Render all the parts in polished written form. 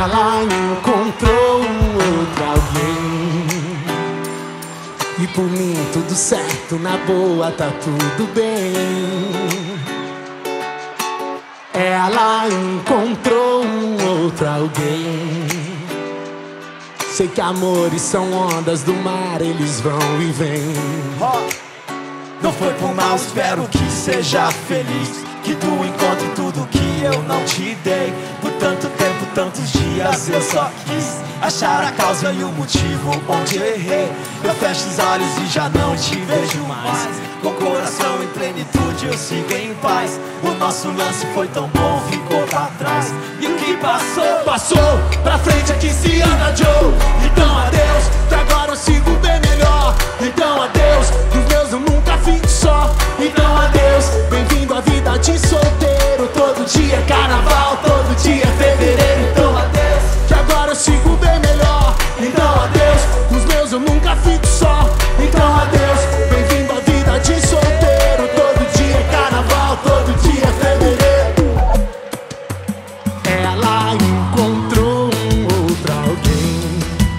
Ela encontrou um outro alguém, e por mim tudo certo, na boa tá tudo bem. Ela encontrou um outro alguém. Sei que amores são ondas do mar, eles vão e vêm. Não foi por mal, espero que seja feliz, que tu encontre tudo que eu não te dei. Por tanto tempo, tantos dias eu só quis achar a causa e o motivo onde errei. Eu fecho os olhos e já não te vejo mais. Com o coração em plenitude eu sigo em paz. O nosso lance foi tão bom, ficou pra trás. E o que passou, passou, pra frente aqui se anda, Joe. Então adeus, que agora eu sigo bem melhor. Então adeus, dos meus eu nunca fico só. Então adeus, bem-vindo à vida de solteiro. Todo dia é carnaval, todo dia é fevereiro. Então adeus, que agora eu sigo bem melhor. Então adeus, dos meus eu nunca fico só. Então adeus, bem-vindo à vida de solteiro. Todo dia é carnaval, todo dia é fevereiro. Ela encontrou um outro alguém,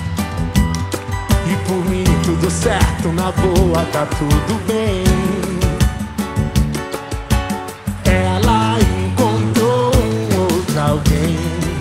e por mim tudo certo, na boa tá tudo bem. Ela encontrou um outro alguém.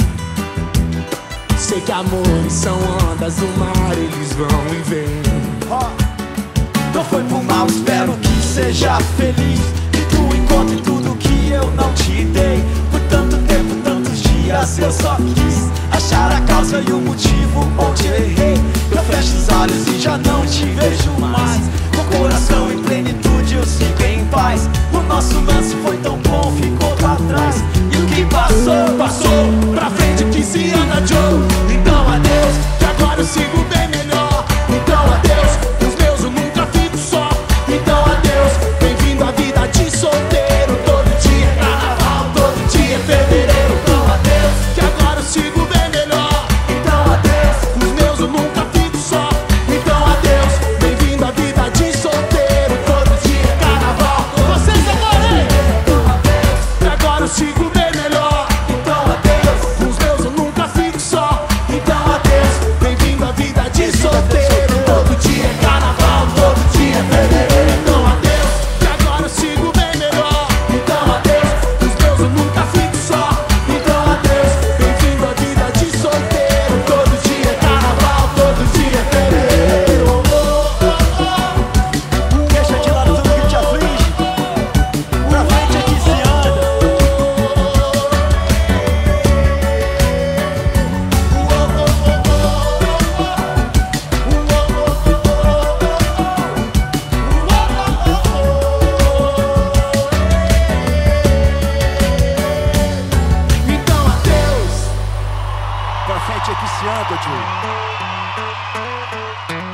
Sei que amores são ondas do mar, eles vão e vêm. Não foi por mal, espero que seja feliz, que tu encontre tudo que eu não te dei. Por tanto tempo, tantos dias eu só quis achar a causa e o motivo onde errei. Eu fecho os olhos e já não te vejo mais. Com o coração em plenitude eu sigo em paz. O nosso lance foi tão bom, ficou pra trás. E o que passou, passou, pra frente que se anda, Joe. Então adeus, que agora eu sigo bem melhor. Então adeus, os meus eu nunca fico só. Então adeus, bem-vindo à vida de solteiro. Todo dia é carnaval, todo dia é fevereiro. Então adeus, que agora eu sigo bem melhor. Então adeus, os meus eu nunca fico só. Então adeus, bem-vindo à vida de solteiro. Todo dia é carnaval. Vocês adorem. Então adeus, que agora eu sigo bem melhor. Então adeus, os meus eu nunca fico só. Então adeus, bem-vindo à vida de solteiro. Todo dia é carnaval, todo dia é fevereiro. Então adeus, que agora eu sigo bem melhor. Então adeus, os meus eu nunca fico só. Então adeus, bem-vindo à vida de solteiro. Todo dia é carnaval, todo dia é fevereiro. deixa de lado tudo que te aflige. Pra frente aqui se anda. Então adeus. Pra frente aqui se anda, Joe.